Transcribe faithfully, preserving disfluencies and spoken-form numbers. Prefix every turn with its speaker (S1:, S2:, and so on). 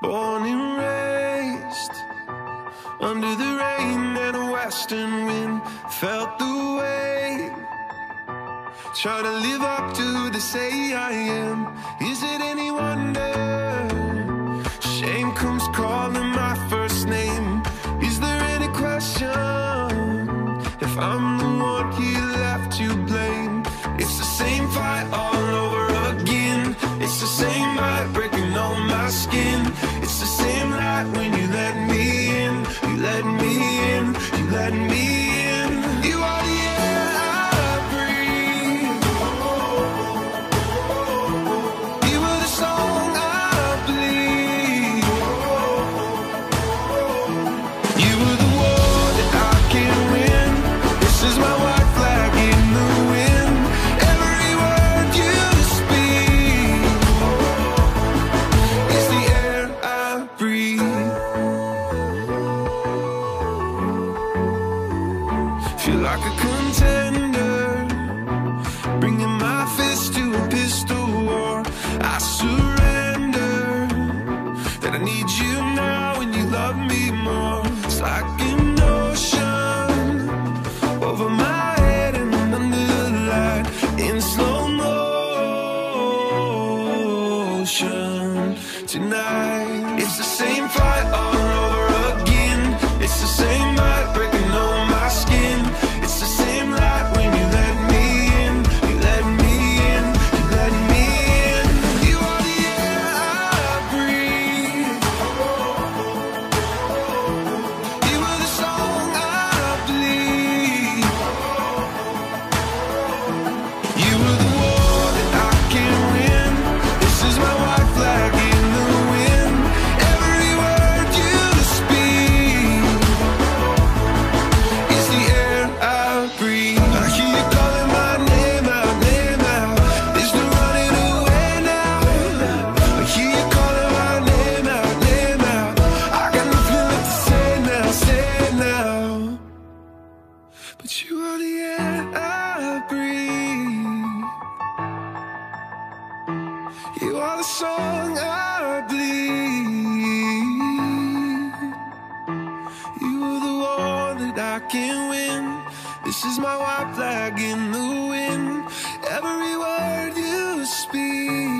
S1: born and raised under the rain and a western wind. Felt the weight, trying to live up to the say I am. Is it any wonder shame comes calling my first name? Is there any question if I'm the one he left to blame? It's the same fight all over again. It's the same light breaking on my skin. It's the same light when you let me in. You let me in, you let me in. You are the air I breathe. You were the song I bleed. You were the war that I can't win. This is my white flag in the wind. Every word you speak is the air I breathe. Feel like a contender, bringing my fist to a pistol war. I surrender, that I need you now and you love me more. It's like an ocean over my head and under the light in slow motion tonight. It's the same fight all over again. It's the same light breaking on my skin. It's the same light when you let me in. You let me in, you let me in. You are the air I breathe. You were the song I bleed. You were the war that I can't win. This is my white flag in the wind. Every word you speak is the air I breathe. I hear you calling my name out, name out. There's no running away now. I hear you calling my name out, name out. I got nothing left to say now, say now. But you are the air I breathe. You are the song I bleed. You are the war that I can't win. This is my white flag in the wind. Every word you speak